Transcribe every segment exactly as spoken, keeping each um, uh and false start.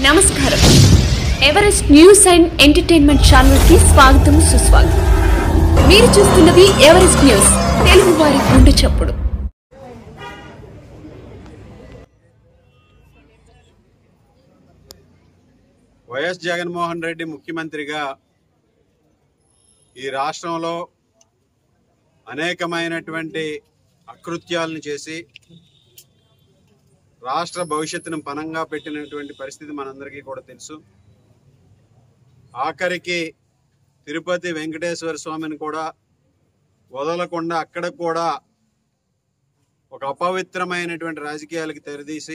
నమస్కారం. Everest news and entertainment channel కి స్వాగతం సుస్వాగతం. మీరు చూస్తున్నది ఎవరెస్ట్ న్యూస్, తెలుగు వారి గుండె చప్పుడు. వైఎస్ జగన్మోహన్ రెడ్డి ముఖ్యమంత్రిగా ఈ రాష్ట్రంలో అనేకమైనటువంటి అకృత్యాలను చేసి రాష్ట్ర భవిష్యత్తును పణంగా పెట్టినటువంటి పరిస్థితి మనందరికీ కూడా తెలుసు. ఆఖరికి తిరుపతి వెంకటేశ్వర స్వామిని కూడా వదలకుండా అక్కడ కూడా ఒక అపవిత్రమైనటువంటి రాజకీయాలకు తెరదీసి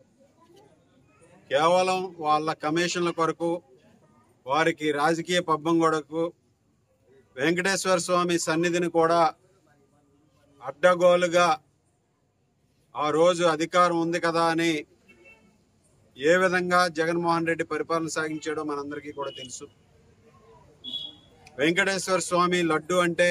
కేవలం వాళ్ళ కమిషన్ల కొరకు, వారికి రాజకీయ పబ్బం కొరకు వెంకటేశ్వర స్వామి సన్నిధిని కూడా అడ్డగోలుగా ఆ రోజు అధికారం ఉంది కదా అని ఏ విధంగా జగన్మోహన్ రెడ్డి పరిపాలన సాగించాడో మనందరికీ కూడా తెలుసు. వెంకటేశ్వర స్వామి లడ్డు అంటే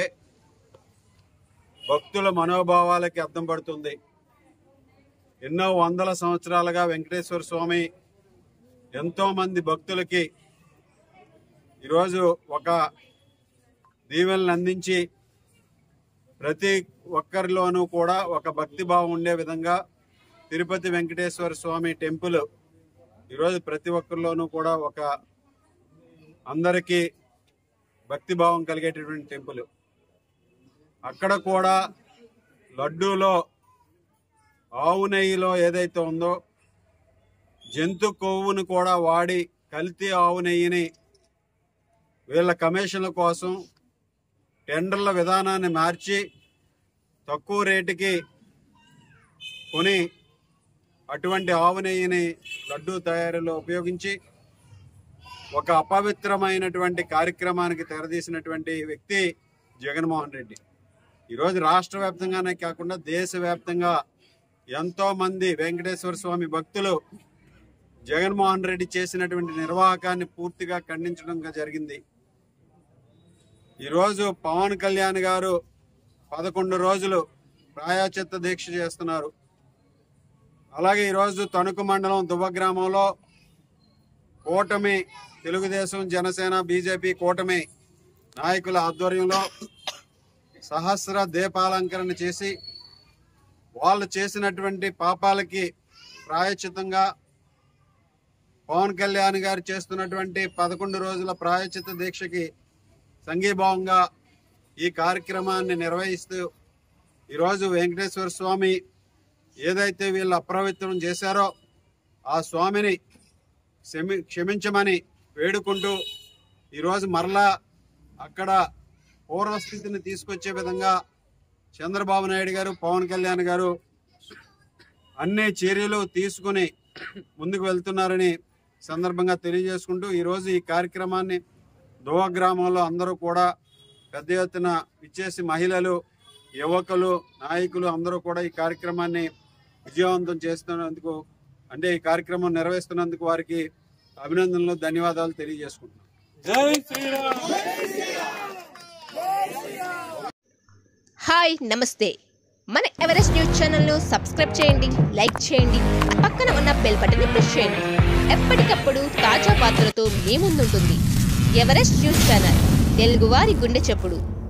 భక్తుల మనోభావాలకి అర్థం పడుతుంది. ఎన్నో వందల సంవత్సరాలుగా వెంకటేశ్వర స్వామి ఎంతో మంది భక్తులకి ఈరోజు ఒక దీవెనలు అందించి ప్రతి ఒక్కరిలోనూ కూడా ఒక భక్తి భావం ఉండే విధంగా తిరుపతి వెంకటేశ్వర స్వామి టెంపుల్ ఈరోజు ప్రతి ఒక్కరిలోనూ కూడా ఒక అందరికీ భక్తి భావం కలిగేటటువంటి టెంపుల్. అక్కడ కూడా లడ్డూలో ఆవు నెయ్యిలో ఏదైతే ఉందో జంతు కొవ్వును కూడా వాడి కల్తీ ఆవు నెయ్యిని వీళ్ళ కమిషన్ల కోసం టెండర్ల విధానాన్ని మార్చి తక్కువ రేటుకి కొని అటువంటి ఆవు నెయ్యిని లడ్డూ తయారీలో ఉపయోగించి ఒక అపవిత్రమైనటువంటి కార్యక్రమానికి తెరదీసినటువంటి వ్యక్తి జగన్మోహన్ రెడ్డి. ఈరోజు రాష్ట్ర వ్యాప్తంగానే కాకుండా దేశవ్యాప్తంగా ఎంతో మంది వెంకటేశ్వర స్వామి భక్తులు జగన్మోహన్ రెడ్డి చేసినటువంటి నిర్వాహకాన్ని పూర్తిగా ఖండించడం జరిగింది. ఈరోజు పవన్ కళ్యాణ్ గారు పదకొండు రోజులు ప్రాయశ్చిత్త దీక్ష చేస్తున్నారు. అలాగే ఈరోజు తణుకు మండలం దువ్వ గ్రామంలో కూటమి తెలుగుదేశం, జనసేన, బీజేపీ కూటమి నాయకుల ఆధ్వర్యంలో సహస్ర దీపాలంకరణ చేసి వాళ్ళు చేసినటువంటి పాపాలకి ప్రాయశ్చిత్తంగా పవన్ కళ్యాణ్ గారు చేస్తున్నటువంటి పదకొండు రోజుల ప్రాయశ్చిత్త దీక్షకి సంఘీభావంగా ఈ కార్యక్రమాన్ని నిర్వహిస్తూ ఈరోజు వెంకటేశ్వర స్వామి ఏదైతే వీళ్ళు అప్రవిత్రం చేశారో ఆ స్వామిని క్షమి క్షమించమని వేడుకుంటూ ఈరోజు మరలా అక్కడ పూర్వస్థితిని తీసుకొచ్చే విధంగా చంద్రబాబు నాయుడు గారు, పవన్ కళ్యాణ్ గారు అన్ని చర్యలు తీసుకుని ముందుకు వెళ్తున్నారని సందర్భంగా తెలియజేసుకుంటూ ఈరోజు ఈ కార్యక్రమాన్ని దువ్వ గ్రామంలో అందరూ కూడా పెద్ద ఎత్తున ఇచ్చేసి మహిళలు, యువకులు, నాయకులు అందరూ కూడా ఈ కార్యక్రమాన్ని విజయవంతం చేస్తున్నందుకు, అంటే ఈ కార్యక్రమం నిర్వహిస్తున్నందుకు వారికి అభినందనలు, ధన్యవాదాలు తెలియజేసుకుంటున్నాం. హాయ్, నమస్తే. మన ఎవరెస్ట్ న్యూస్ ఛానల్ను సబ్స్క్రైబ్ చేయండి, లైక్ చేయండి, పక్కన ఉన్న బెల్ బటన్ని ప్రెస్ చేయండి. ఎప్పటికప్పుడు తాజా వార్తలతో మీ ముందుంటుంది ఎవరెస్ట్ న్యూస్ ఛానల్, తెలుగువారి గుండె చప్పుడు.